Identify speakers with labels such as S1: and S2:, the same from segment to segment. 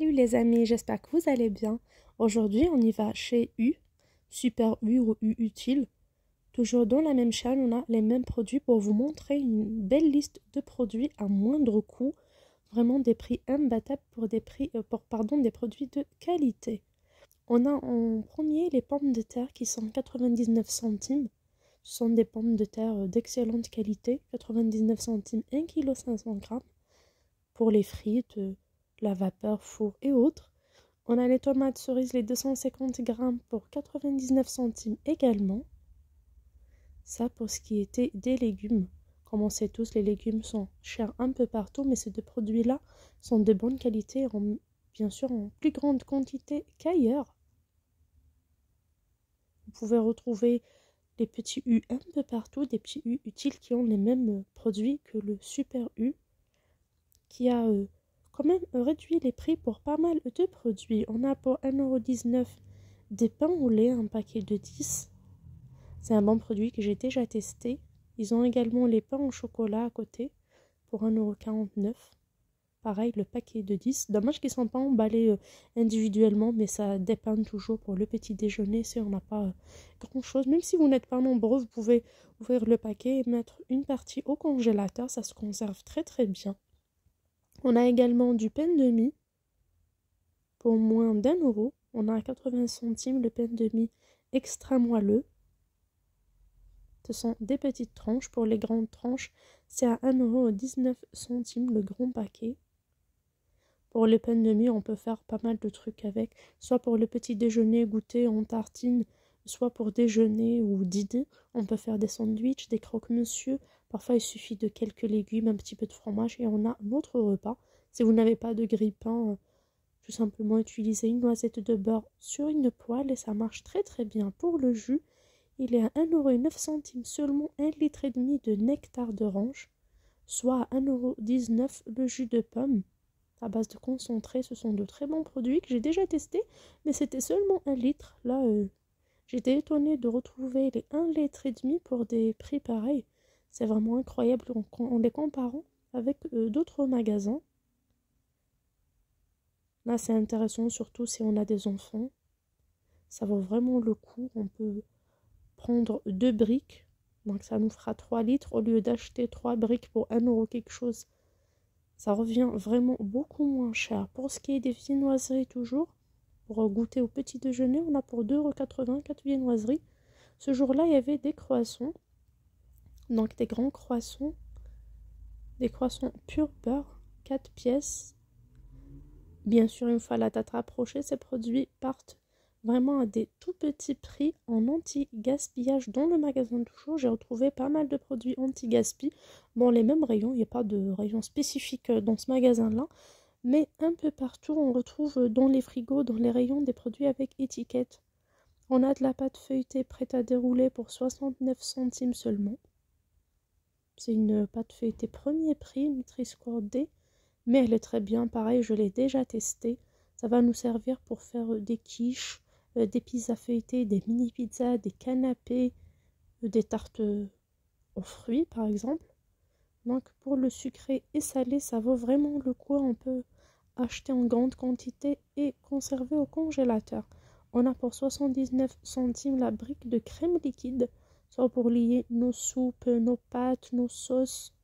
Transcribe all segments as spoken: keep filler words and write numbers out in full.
S1: Salut les amis, j'espère que vous allez bien. Aujourd'hui, on y va chez U, Super U ou U Utile. Toujours dans la même chaîne, on a les mêmes produits pour vous montrer une belle liste de produits à moindre coût. Vraiment des prix imbattables pour des prix, euh, pour, pardon, des produits de qualité. On a en premier les pommes de terre qui sont quatre-vingt-dix-neuf centimes. Ce sont des pommes de terre d'excellente qualité, quatre-vingt-dix-neuf centimes, un virgule cinq kilos. Pour les frites, la vapeur, four et autres. On a les tomates cerises, les deux cent cinquante grammes pour quatre-vingt-dix-neuf centimes également. Ça pour ce qui était des légumes. Comme on sait tous, les légumes sont chers un peu partout, mais ces deux produits-là sont de bonne qualité, en, bien sûr en plus grande quantité qu'ailleurs. Vous pouvez retrouver les petits U un peu partout, des petits U utiles qui ont les mêmes produits que le Super U, qui a euh, quand même réduit les prix pour pas mal de produits. On a pour un euro dix-neuf des pains au lait, un paquet de dix. C'est un bon produit que j'ai déjà testé. Ils ont également les pains au chocolat à côté pour un euro quarante-neuf. Pareil, le paquet de dix. Dommage qu'ils ne sont pas emballés euh, individuellement, mais ça dépanne toujours pour le petit déjeuner si on n'a pas euh, grand-chose. Même si vous n'êtes pas nombreux, vous pouvez ouvrir le paquet et mettre une partie au congélateur. Ça se conserve très très bien. On a également du pain de mie pour moins d'un euro. On a à quatre-vingts centimes le pain de mie extra moelleux. Ce sont des petites tranches. Pour les grandes tranches, c'est à un euro dix-neuf centimes le grand paquet. Pour le pain de mie, on peut faire pas mal de trucs avec. Soit pour le petit déjeuner, goûter en tartine, soit pour déjeuner ou dîner. On peut faire des sandwichs, des croque-monsieur. Parfois, il suffit de quelques légumes, un petit peu de fromage et on a notre repas. Si vous n'avez pas de grille-pain, tout simplement utiliser une noisette de beurre sur une poêle et ça marche très très bien. Pour le jus, il est à un euro neuf seulement un litre et demi de nectar d'orange, soit à un euro dix-neuf le jus de pomme. À base de concentré, ce sont de très bons produits que j'ai déjà testés, mais c'était seulement un litre. Là, euh, j'étais étonnée de retrouver les un litre et demi pour des prix pareils. C'est vraiment incroyable en, en les comparant avec euh, d'autres magasins. Là, c'est intéressant, surtout si on a des enfants. Ça vaut vraiment le coup. On peut prendre deux briques. Donc, ça nous fera trois litres au lieu d'acheter trois briques pour un euro quelque chose. Ça revient vraiment beaucoup moins cher. Pour ce qui est des viennoiseries toujours, pour goûter au petit déjeuner, on a pour deux euros quatre-vingts quatre viennoiseries. Ce jour-là, il y avait des croissants. Donc, des grands croissants. Des croissants pur beurre, quatre pièces. Bien sûr, une fois la date rapprochée, ces produits partent vraiment à des tout petits prix en anti-gaspillage. Dans le magasin toujours, j'ai retrouvé pas mal de produits anti-gaspi. Bon, les mêmes rayons, il n'y a pas de rayon spécifique dans ce magasin-là. Mais un peu partout, on retrouve dans les frigos, dans les rayons, des produits avec étiquette. On a de la pâte feuilletée prête à dérouler pour soixante-neuf centimes seulement. C'est une pâte feuilletée premier prix, Nutri-Score D. Mais elle est très bien, pareil, je l'ai déjà testée. Ça va nous servir pour faire des quiches, euh, des pizzas feuilletées, des mini-pizzas, des canapés, euh, des tartes aux fruits, par exemple. Donc, pour le sucré et salé, ça vaut vraiment le coup. On peut acheter en grande quantité et conserver au congélateur. On a pour soixante-dix-neuf centimes la brique de crème liquide, soit pour lier nos soupes, nos pâtes, nos sauces.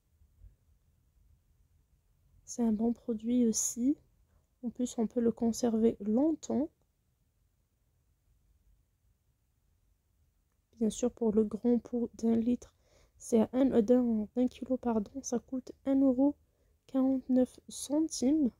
S1: C'est un bon produit aussi. En plus, on peut le conserver longtemps. Bien sûr, pour le grand pot d'un litre, c'est à un, d'un, d'un kilo, pardon, ça coûte un euro quarante-neuf centimes.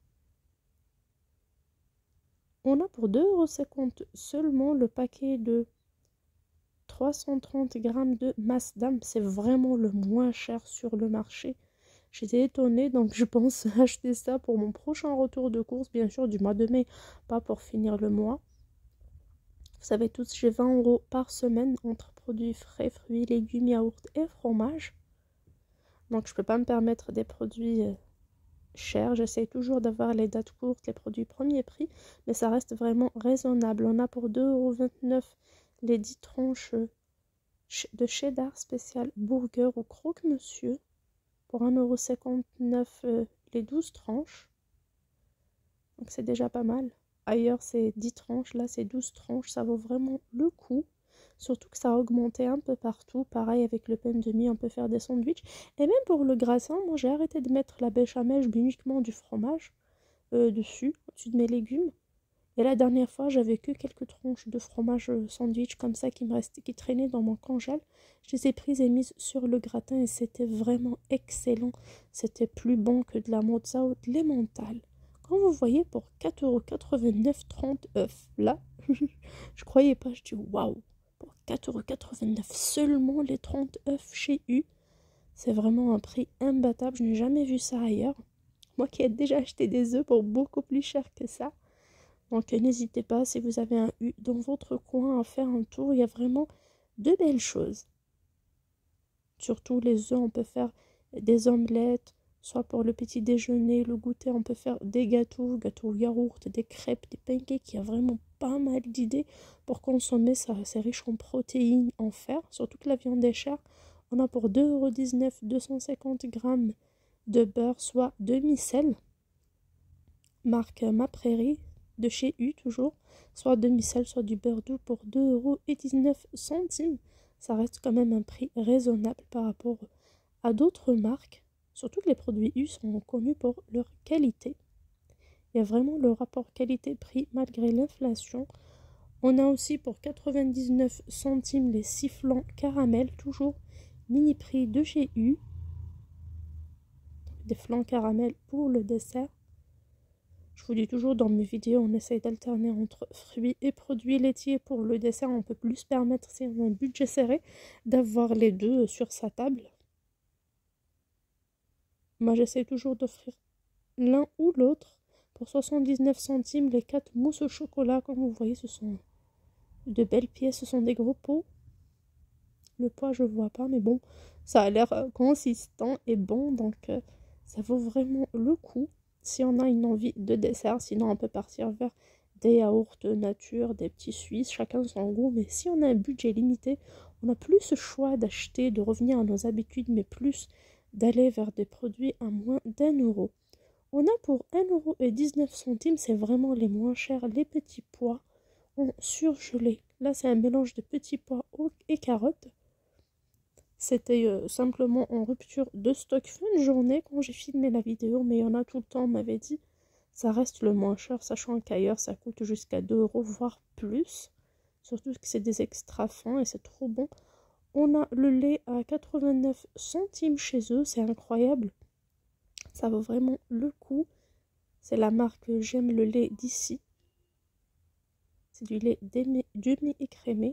S1: On a pour deux euros cinquante seulement le paquet de trois cent trente grammes de Masdam. C'est vraiment le moins cher sur le marché. J'étais étonnée, donc je pense acheter ça pour mon prochain retour de course, bien sûr, du mois de mai, pas pour finir le mois. Vous savez tous, j'ai vingt euros par semaine entre produits frais, fruits, légumes, yaourts et fromage. Donc je ne peux pas me permettre des produits euh, chers. J'essaie toujours d'avoir les dates courtes, les produits premier prix, mais ça reste vraiment raisonnable. On a pour deux euros vingt-neuf les dix tranches de cheddar spécial burger ou croque-monsieur. Pour un euro cinquante-neuf euh, les douze tranches. Donc c'est déjà pas mal. Ailleurs c'est dix tranches, là c'est douze tranches, ça vaut vraiment le coup. Surtout que ça a augmenté un peu partout. Pareil avec le pain de mie, on peut faire des sandwichs. Et même pour le gratin, moi j'ai arrêté de mettre la béchamel, je mets uniquement du fromage euh, dessus, au-dessus de mes légumes. Et la dernière fois, j'avais que quelques tranches de fromage euh, sandwich comme ça qui me restaient, qui traînaient dans mon congèle. Je les ai prises et mises sur le gratin et c'était vraiment excellent. C'était plus bon que de la mozza ou de l'emmental. Quand vous voyez pour quatre euros quatre-vingt-neuf, trente œufs, là, je croyais pas, je dis waouh, pour quatre euros quatre-vingt-neuf seulement les trente œufs chez U. C'est vraiment un prix imbattable, je n'ai jamais vu ça ailleurs. Moi qui ai déjà acheté des œufs pour beaucoup plus cher que ça. Donc n'hésitez pas, si vous avez un U dans votre coin, à faire un tour. Il y a vraiment de belles choses. Surtout les œufs, on peut faire des omelettes, soit pour le petit déjeuner, le goûter, on peut faire des gâteaux, gâteaux au yaourt, des crêpes, des pancakes. Il y a vraiment pas mal d'idées pour consommer ça. C'est riche en protéines, en fer, surtout que la viande est chère. On a pour deux euros dix-neuf deux cent cinquante grammes de beurre, soit demi-sel. Marque Ma Prairie, de chez U toujours, soit demi-sel, soit du beurre doux pour deux euros dix-neuf. Ça reste quand même un prix raisonnable par rapport à d'autres marques, surtout que les produits U sont connus pour leur qualité. Il y a vraiment le rapport qualité-prix malgré l'inflation. On a aussi pour quatre-vingt-dix-neuf centimes les sifflants caramel, toujours mini prix de chez U. Des flancs caramel pour le dessert. Je vous dis toujours dans mes vidéos, on essaye d'alterner entre fruits et produits laitiers. Pour le dessert, on peut plus se permettre, si on a un budget serré, d'avoir les deux sur sa table. Moi, j'essaie toujours d'offrir l'un ou l'autre. Pour soixante-dix-neuf centimes, les quatre mousses au chocolat, comme vous voyez, ce sont de belles pièces, ce sont des gros pots. Le poids, je vois pas, mais bon, ça a l'air consistant et bon, donc euh, ça vaut vraiment le coup. Si on a une envie de dessert, sinon on peut partir vers des yaourts nature, des petits suisses, chacun son goût. Mais si on a un budget limité, on n'a plus ce choix d'acheter, de revenir à nos habitudes, mais plus d'aller vers des produits à moins d'un euro. On a pour un euro dix-neuf, c'est vraiment les moins chers, les petits pois en surgelé. Là, c'est un mélange de petits pois et carottes. C'était euh, simplement en rupture de stock fin de journée quand j'ai filmé la vidéo, mais il y en a tout le temps, on m'avait dit. Ça reste le moins cher, sachant qu'ailleurs ça coûte jusqu'à deux euros, voire plus. Surtout que c'est des extra fins et c'est trop bon. On a le lait à quatre-vingt-neuf centimes chez eux, c'est incroyable. Ça vaut vraiment le coup. C'est la marque J'aime le lait d'ici. C'est du lait demi-écrémé.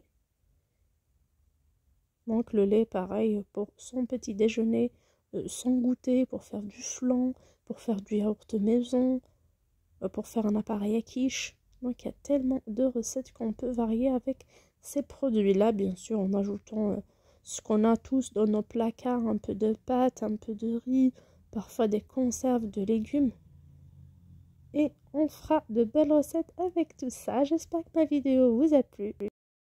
S1: Donc le lait, pareil, pour son petit déjeuner, euh, son goûter, pour faire du flan, pour faire du yaourt maison, euh, pour faire un appareil à quiche. Donc il y a tellement de recettes qu'on peut varier avec ces produits-là, bien sûr, en ajoutant euh, ce qu'on a tous dans nos placards, un peu de pâtes, un peu de riz, parfois des conserves de légumes. Et on fera de belles recettes avec tout ça. J'espère que ma vidéo vous a plu.